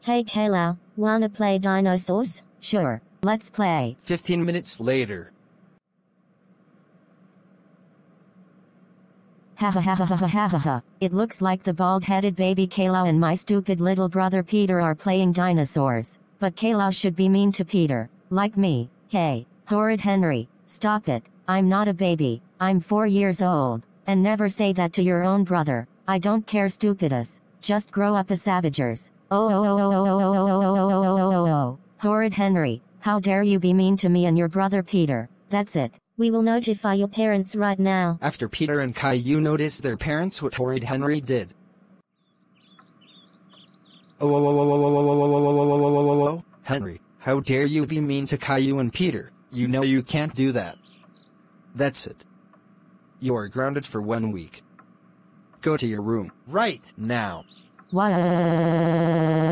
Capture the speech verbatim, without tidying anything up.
Hey Kayla, wanna play dinosaurs? Sure, let's play. Fifteen minutes later. Ha ha ha ha ha ha ha ha. It looks like the bald-headed baby Kayla and my stupid little brother Peter are playing dinosaurs. But Kayla should be mean to Peter, like me. Hey, horrid Henry, stop it. I'm not a baby, I'm four years old. And never say that to your own brother. I don't care, stupidus. Just grow up as savagers. Oh oh oh oh oh oh oh oh oh oh oh oh oh. Horrid Henry, how dare you be mean to me and your brother Peter. That's it. We will notify your parents right now. After Peter and Caillou noticed their parents what horrid Henry did. Oh, oh, oh, oh, oh, oh, oh, oh, oh, oh, oh, oh, oh, Henry, how dare you be mean to Caillou and Peter? You know you can't do that. That's it. You are grounded for one week. Go to your room, right now. What?